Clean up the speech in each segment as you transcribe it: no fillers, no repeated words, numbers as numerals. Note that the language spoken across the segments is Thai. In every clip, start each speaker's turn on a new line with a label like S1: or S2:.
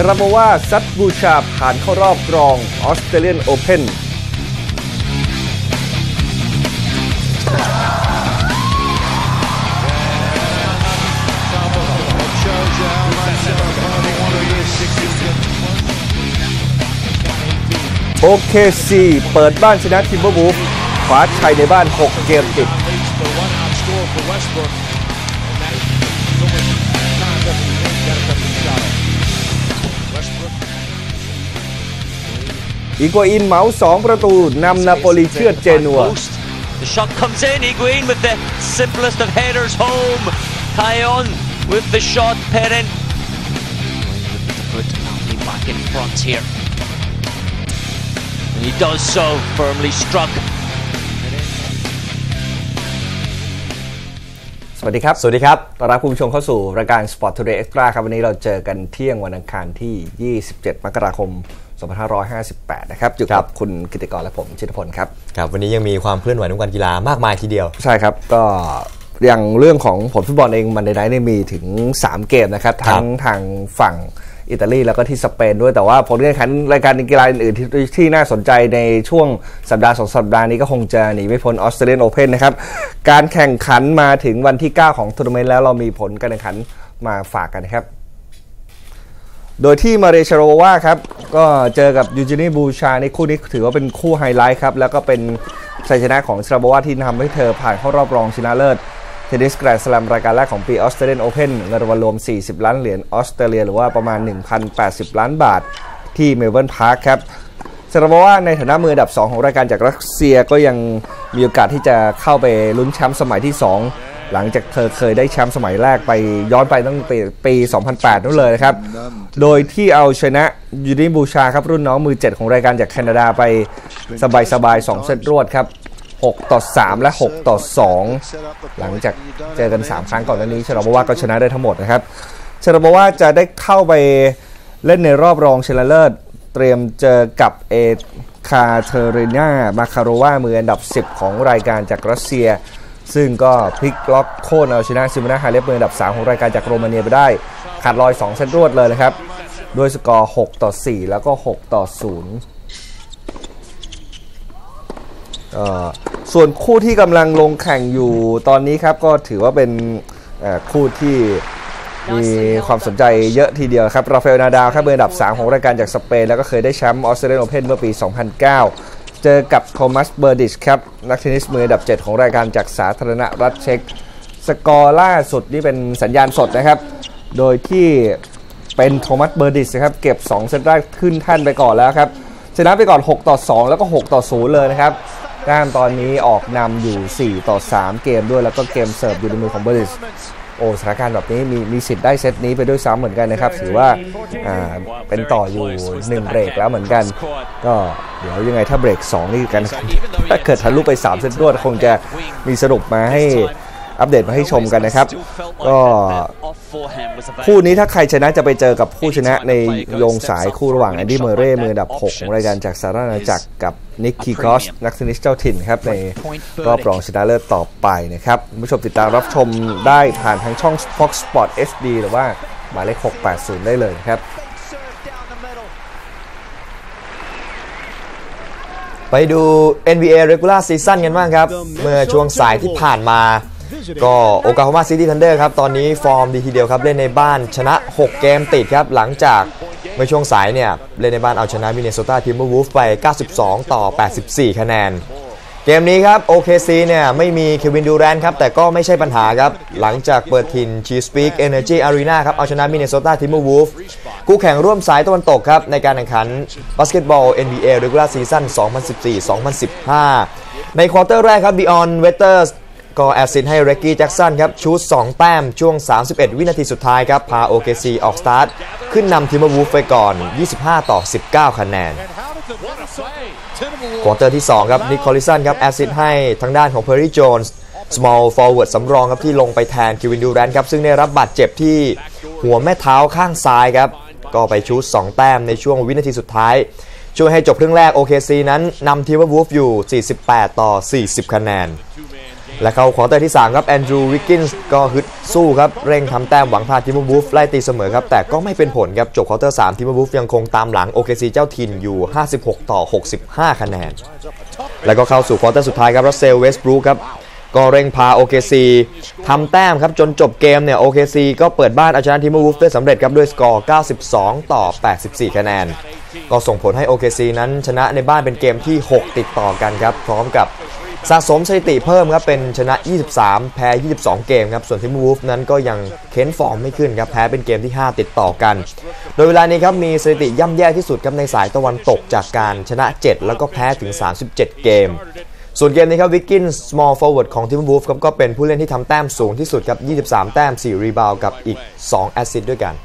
S1: ราโบวาซัดบูชาผ่านเข้ารอบรองออสเตรเลียนโอเพ่นโอเคซีเปิดบ้านชนะทิมเบอร์วูฟคว้าชัยในบ้าน6เกมติดอีกัวอินเหมา2ประตูนำนาโปลีเชือดเจนัว
S2: The shot comes in. Higuain with the simplest of headers home. Taillon with the shot. Perrin looking to put Napoli back in front here. And he does so, firmly struck.
S1: สวัสดีครับ
S3: สวัสดีครับ
S1: ต้อนรับคุณผู้ชมเข้าสู่รายการ Sport Today Extra ครับวันนี้เราเจอกันเที่ยงวันอังคารที่27มกราคม2558นะครับอยู่กับคุณกิติกรและผมชิตพลครับ
S3: ครับวันนี้ยังมีความเคลื่อนไหวในวงการกีฬามากมายทีเดียว
S1: ใช่ครับก็อย่างเรื่องของผลฟุตบอลเองมันในไนท์มีถึง3เกมนะครับทั้งทางฝั่งอิตาลีแล้วก็ที่สเปนด้วยแต่ว่าผลการแข่งขันรายการกีฬาอื่นๆที่น่าสนใจในช่วงสัปดาห์2สัปดาห์นี้ก็คงจะหนีไม่พ้นออสเตรเลียนโอเพ่นนะครับการแข่งขันมาถึงวันที่9ของทัวร์นาเมนต์แล้วเรามีผลการแข่งขันมาฝากกันครับโดยที่มาเรชาโรวาครับก็เจอกับยูจินีบูชาในคู่นี้ถือว่าเป็นคู่ไฮไลท์ครับแล้วก็เป็นชัยชนะของชาโรวาที่ทำให้เธอผ่านเข้ารอบรองชนะเลิศเทนนิสแกรนด์สแลมรายการแรกของปีออสเตรเลียนโอเพ่นเงินรางวัลรวม40ล้านเหรียญออสเตรเลียหรือว่าประมาณ 1,080 ล้านบาทที่เมลเบิร์นพาร์คครับชาโรวาในฐานะมืออันดับ2ของรายการจากรัสเซียก็ยังมีโอกาสที่จะเข้าไปลุ้นแชมป์สมัยที่2หลังจากเธอเคยได้แชมป์สมัยแรกไปย้อนไปตั้งแต่ปี2008นู่นเลยนะครับโดยที่เอาชนะยูนิบูชาครับรุ่นน้องมือ7ของรายการจากแคนาดาไปสบายๆ2เซตรวดครับ6-3และ6-2หลังจากเจอกัน3ครั้งก่อนหน้านี้ชาราโบวาก็ชนะได้ทั้งหมดนะครับชาราโบวาจะได้เข้าไปเล่นในรอบรองชนะเลิศเตรียมเจอกับเอคาเทเรนามาคาโรวามืออันดับ10ของรายการจากรัสเซียซึ่งก็พลิกล็อกโค่นเอาชนะซิโมนาฮาเลปมืออันดับ3ของรายการจากโรมาเนียไปได้ขาดลอย2เซตรวดเลยนะครับด้วยสกอร์6-4แล้วก็6-0ส่วนคู่ที่กำลังลงแข่งอยู่ตอนนี้ครับก็ถือว่าเป็นคู่ที่มีความสนใจเยอะทีเดียวครับราฟาเอล นาดาลครับมืออันดับ3ของรายการจากสเปนแล้วก็เคยได้แชมป์ออสเตรเลียนโอเพ่นเมื่อปี2009เจอกับโทมัสเบอร์ดิชครับนักเทนนิสมืออันดับ7ของรายการจากสาธารณรัฐเช็กสกอร์ล่าสุดนี่เป็นสัญญาณสดนะครับโดยที่เป็นโทมัสเบอร์ดิชนะครับเก็บ2เซตแรกขึ้นแท่นไปก่อนแล้วครับชนะไปก่อน6-2แล้วก็6-0เลยนะครับด้านตอนนี้ออกนำอยู่4-3เกมด้วยแล้วก็เกมเสิร์ฟอยู่ในมือของเบอร์ดิชสถานการณ์แบบนี้มีสิทธิ์ได้เซตนี้ไปด้วยซ้ำเหมือนกันนะครับถือว่าเป็นต่ออยู่1เบรกแล้วเหมือนกันก็เดี๋ยวยังไงถ้าเบรก2นี่กันถ้าเกิดทะลุไป3เซตรวดคงจะมีสรุปมาให้อัปเดตมาให้ชมกันนะครับก็คู่นี้ถ้าใครชนะจะไปเจอกับผู้ชนะในโยงสายคู่ระหว่างแอนดี้เมอร์เร่มืออันดับ6ของรายการจากสหราชอาณาจักรกับนิกคีคอสนักเทนนิสเจ้าถิ่นครับในรอบรองชนะเลิศต่อไปนะครับผู้ชมติดตามรับชมได้ผ่านทางช่อง Fox Sport HD หรือว่าหมายเลข680ได้เลยครับ
S3: ไปดู NBA Regular Season กันบ้างครับเมื่อช่วงสายที่ผ่านมาก็โอคลาโฮมาซิตี้ธันเดอร์ครับตอนนี้ฟอร์มดีทีเดียวครับเล่นในบ้านชนะ6เกมติดครับหลังจากเมื่อช่วงสายเนี่ยเล่นในบ้านเอาชนะมินนิโซตาทิมเบอร์วูฟไป92-84คะแนนเกมนี้ครับ OKC เนี่ยไม่มีเควินดูแรนต์ครับแต่ก็ไม่ใช่ปัญหาครับหลังจากเปิดถิ่น Chesapeake Energy Arena ครับเอาชนะมินนิโซตาทิมเบอร์วูฟคู่แข่งร่วมสายตะวันตกครับในการแข่งขันบาสเกตบอล NBA Regular Season 2014-2015ในควอเตอร์แรกครับดิออนเวเตอร์ก็แอสซิสต์ให้เรกกี้แจ็คสันครับชูต2แต้มช่วง31วินาทีสุดท้ายครับพา OKC ออกสตาร์ทขึ้นนำทิมเบอร์วูฟไปก่อน25-19คะแนนควอเตอร์ที่2ครับนิคคอลลิสันครับแอสซิสต์ให้ทางด้านของเพอร์รี่โจนส์ small forward สำรองครับที่ลงไปแทนเควินดูแรนต์ครับซึ่งได้รับบาดเจ็บที่หัวแม่เท้าข้างซ้ายครับก็ไปชูต2แต้มในช่วงวินาทีสุดท้ายช่วยให้จบครึ่งแรก OKC นั้นนำทิมเบอร์วูฟอยู่48-40คะแนนและเข้าควอเตอร์ที่3ครับแอนดรูว์วิกกินส์ก็ฮึดสู้ครับเร่งทำแต้มหวังพาทิมเบอร์วูฟไล่ตีเสมอครับแต่ก็ไม่เป็นผลครับจบควอเตอร์3ทิมเบอร์วูฟยังคงตามหลัง OKC เจ้าถิ่นอยู่56-65คะแนนแล้วก็เข้าสู่ควอเตอร์สุดท้ายครับรัสเซลเวสต์บรูคครับก็เร่งพา OKC ทำแต้มครับจนจบเกมเนี่ย OKC ก็เปิดบ้านเอาชนะทิมเบอร์วูฟได้สำเร็จครับด้วยสกอร์92-84คะแนนก็ส่งผลให้ OKC นั้นชนะในบ้านเป็นเกมที่6ติดต่อกันครับพร้อมกับสะสมสถิติเพิ่มครับเป็นชนะ23แพ้22เกมครับส่วนทิมเบอร์วูฟนั้นก็ยังเค้นฟอร์มไม่ขึ้นครับแพ้เป็นเกมที่5ติดต่อกันโดยเวลานี้ครับมีสถิติย่ำแย่ที่สุดครับในสายตะวันตกจากการชนะ7แล้วก็แพ้ถึง37เกมส่วนเกมนี้ครับวิกกินส์ small forward ของทิมเบอร์วูฟครับก็เป็นผู้เล่นที่ทำแต้มสูงที่สุดครับ23แต้ม4รีบาวด์กับอีก2แอสซิสต์ด้วยกัน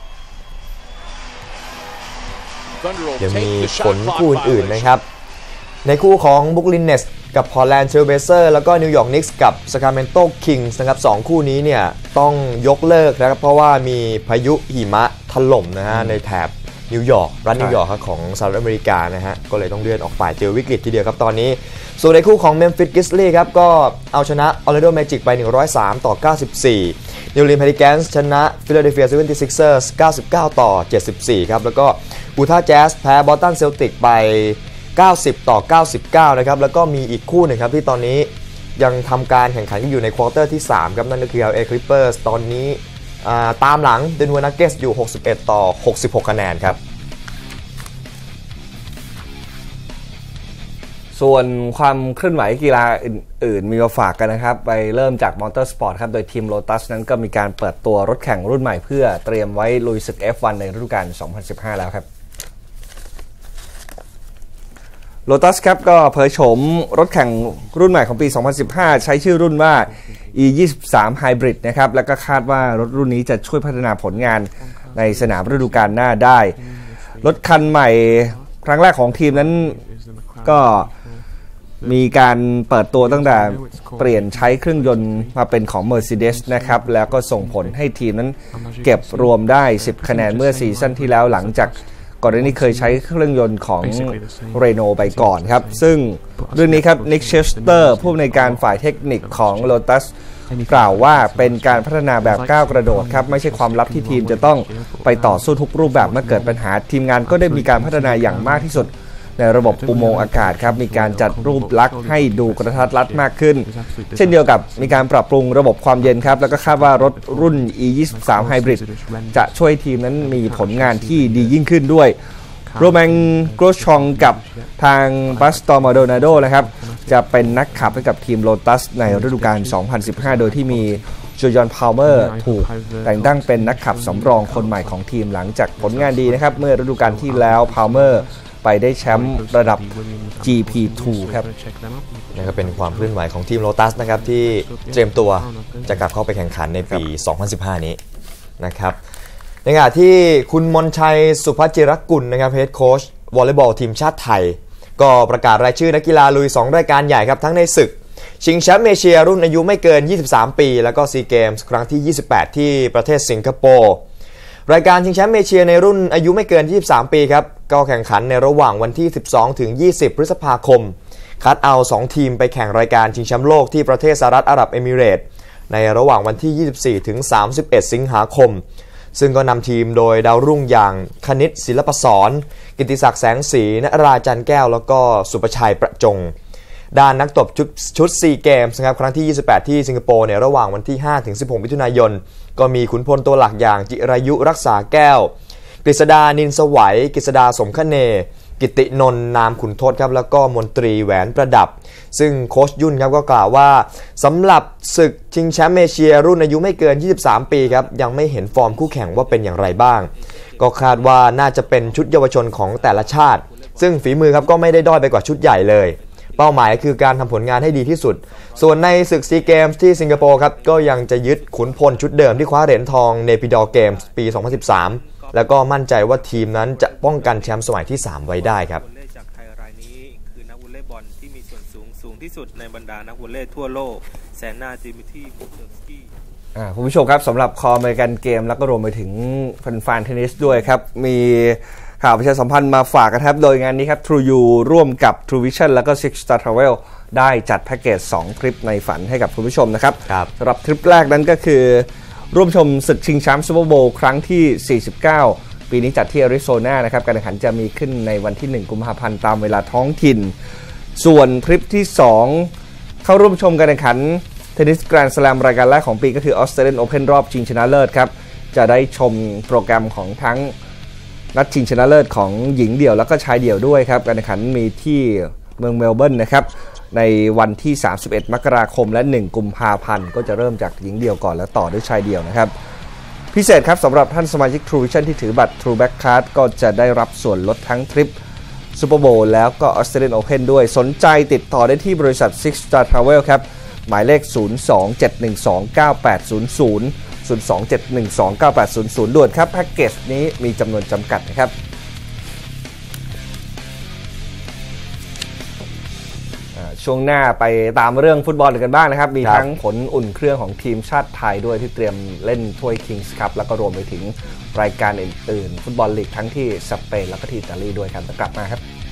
S3: ยังมีผลคู่อื่นๆนะครับในคู่ของบุคลินเนสกับพอร์แลนด์เทรลเบเซอร์แล้วก็นิวยอร์กนิกส์กับซาคราเมนโตคิงส์นะครับ2คู่นี้เนี่ยต้องยกเลิกนะครับเพราะว่ามีพายุหิมะถล่มนะฮะในแถบนิวยอร์กรัฐนิวยอร์กของสหรัฐอเมริกานะฮะก็เลยต้องเลื่อนออกไปเจอวิกฤตทีเดียวครับตอนนี้ส่วนในคู่ของเมมฟิสกริซลี่ครับก็เอาชนะออร์แลนโดแมจิกไป103-94นิวออร์ลีนส์เพลิแกนส์ชนะฟิลาเดลเฟีย 76ers 99-74ครับแล้วก็อูทาห์แจ๊สแพ้บอสตันเซลติกไป90-99นะครับแล้วก็มีอีกคู่หนึ่งครับที่ตอนนี้ยังทำการแข่งขันอยู่ในควอเตอร์ที่3ครับนั่นก็คือ LA Clippers ตอนนี้ตามหลังเดนเวอร์นักเก็ตส์อยู่61-66คะแนนครับ
S1: ส่วนความเคลื่อนไหวกีฬาอื่นๆมีมาฝากกันนะครับไปเริ่มจากมอเตอร์สปอร์ตครับโดยทีม Lotus นั้นก็มีการเปิดตัวรถแข่งรุ่นใหม่เพื่อเตรียมไว้ลุยศึก F1 ในฤดูกาล 2015 แล้วครับLotus ครับก็เผยโฉมรถแข่งรุ่นใหม่ของปี 2015 ใช้ชื่อรุ่นว่า E23 Hybrid นะครับแล้วก็คาดว่ารถรุ่นนี้จะช่วยพัฒนาผลงานในสนามฤดูกาลหน้าได้รถคันใหม่ครั้งแรกของทีมนั้นก็มีการเปิดตัวตั้งแต่เปลี่ยนใช้เครื่องยนต์มาเป็นของ Mercedes นะครับแล้วก็ส่งผลให้ทีมนั้นเก็บรวมได้10คะแนนเมื่อซีซั่นที่แล้วหลังจากก่อนหน้านี้เคยใช้เครื่องยนต์ของ Renault ไปก่อนครับซึ่งเรื่องนี้ครับนิกเชสเตอร์ผู้อำนวยการฝ่ายเทคนิคของ Lotus กล่าวว่าเป็นการพัฒนาแบบก้าวกระโดดครับไม่ใช่ความลับที่ทีมจะต้องไปต่อสู้ทุกรูปแบบเมื่อเกิดปัญหาทีมงานก็ได้มีการพัฒนาอย่างมากที่สุดในระบบอุโมงค์อากาศครับมีการจัดรูปลักษณ์ให้ดูกระทัดรัดมากขึ้นเช่นเดียวกับมีการปรับปรุงระบบความเย็นครับแล้วก็คาดว่ารถรุ่น E23 Hybrid จะช่วยทีมนั้นมีผลงานที่ดียิ่งขึ้นด้วยโรแมนโกรชองกับทางบัสตอร์มาโดนาโดนะครับจะเป็นนักขับให้กับทีมโลตัสในฤดูกาล 2015 โดยที่มีจูยอนพาวเมอร์ถูกแต่งตั้งเป็นนักขับสำรองคนใหม่ของทีมหลังจากผลงานดีนะครับเมื่อฤดูกาลที่แล้วพาวเมอร์ไปได้แชมป์ระดับ GP2 ครับ
S3: นี่ก็เป็นความเคลื่อนไหวของทีมโลตัสนะครับที่เตรียมตัวจะกลับเข้าไปแข่งขันในปี 2015 นี้นะครับในขณะที่คุณมนชัยสุภจิรกุลนะครับเฮดโค้ชวอลเลย์บอลทีมชาติไทยก็ประกาศรายชื่อนักกีฬาลุย2รายการใหญ่ครับทั้งในศึกชิงแชมป์เอเชียรุ่นอายุไม่เกิน23ปีแล้วก็ซีเกมส์ครั้งที่28ที่ประเทศสิงคโปร์รายการชิงแชมป์เอเชียในรุ่นอายุไม่เกิน23ปีครับก็แข่งขันในระหว่างวันที่12ถึง20พฤษภาคมคัดเอา2ทีมไปแข่งรายการชิงแชมป์โลกที่ประเทศสหรัฐอาหรับเอมิเรตส์ในระหว่างวันที่24ถึง31สิงหาคมซึ่งก็นำทีมโดยดาวรุ่งอย่างคณิตศิลปศรกิติศักดิ์แสงสีณราจันแก้วแล้วก็สุประชัยประจงด้านนักตบชุด4เกมส์ครับครั้งที่28ที่สิงคโปร์ในระหว่างวันที่5ถึง16มิถุนายนก็มีขุนพลตัวหลักอย่างจิรายุรักษาแก้วกฤษดานินสวัยกฤษดาสมคเนกิตินนท์นามขุนทศครับแล้วก็มนตรีแหวนประดับซึ่งโค้ชยุ่นครับก็กล่าวว่าสำหรับศึกชิงแชมป์เอเชียรุ่นอายุไม่เกิน23ปีครับยังไม่เห็นฟอร์มคู่แข่งว่าเป็นอย่างไรบ้างก็คาดว่าน่าจะเป็นชุดเยาวชนของแต่ละชาติซึ่งฝีมือครับก็ไม่ได้ด้อยไปกว่าชุดใหญ่เลยเป้าหมายคือการทำผลงานให้ดีที่สุดส่วนในศึกซีเกมส์ที่สิงคโปร์ครับก็ยังจะยึดขุนพลชุดเดิมที่คว้าเหรียญทองเนปิดอร์เกมส์ปี 2013แล้วก็มั่นใจว่าทีมนั้นจะป้องกันแชมป์สมัยที่3ไว้ได้ครับ
S4: จากไทยรายนี้คือนักวอลเลย์บอลที่มีส่วนสูงที่สุดในบรรดานักวอลเลย์ทั่วโลกแซนนาจิมิที่บุกเซอร์สกี้
S1: คุณผู้ชมครับสำหรับคออเมริกันเกมแล้วก็รวมไปถึงแฟนเทนนิสด้วยครับมีข่าวประชาสัมพันธ์มาฝากกันครับโดยงานนี้ครับ TrueU ร่วมกับ True Vision แล้วก็ Six Star Travel ได้จัดแพ็กเกจ2ทริปในฝันให้กับคุณผู้ชมนะครับสำหรับทริปแรกนั้นก็คือร่วมชมศึกชิงแชมป์ซูเปอร์โบว์ครั้งที่49ปีนี้จัดที่แอริโซนานะครับการแข่งขันจะมีขึ้นในวันที่1กุมภาพันธ์ตามเวลาท้องถิ่นส่วนทริปที่2เข้าร่วมชมการแข่งขันเทนนิสแกรนด์สแลมรายการแรกของปีก็คือ Australian Open รอบชิงชนะเลิศครับจะได้ชมโปรแกรมของทั้งนัดชิงชนะเลิศของหญิงเดี่ยวแล้วก็ชายเดี่ยวด้วยครับการแข่งขันมีที่เมืองเมลเบิร์นนะครับในวันที่31มกราคมและ1กุมภาพันธ์ก็จะเริ่มจากหญิงเดี่ยวก่อนแล้วต่อด้วยชายเดี่ยวนะครับพิเศษครับสำหรับท่านสมาชิก True Vision ที่ถือบัตร True Black Card ก็จะได้รับส่วนลดทั้งทริปซูเปอร์โบว์แล้วก็ Australian Open ด้วยสนใจติดต่อได้ที่บริษัท Six Star Travel ครับหมายเลข 027129800 027129800 ด่วนครับแพ็กเกจนี้มีจำนวนจำกัดนะครับช่วงหน้าไปตามเรื่องฟุตบอลกันบ้างนะครับมีทั้งผลอุ่นเครื่องของทีมชาติไทยด้วยที่เตรียมเล่นถ้วย Kings Cup แล้วก็รวมไปถึงรายการอื่นๆฟุตบอลลีกทั้งที่สเปนแล้วก็ที่อิตาลีด้วยครับกลับมาครับ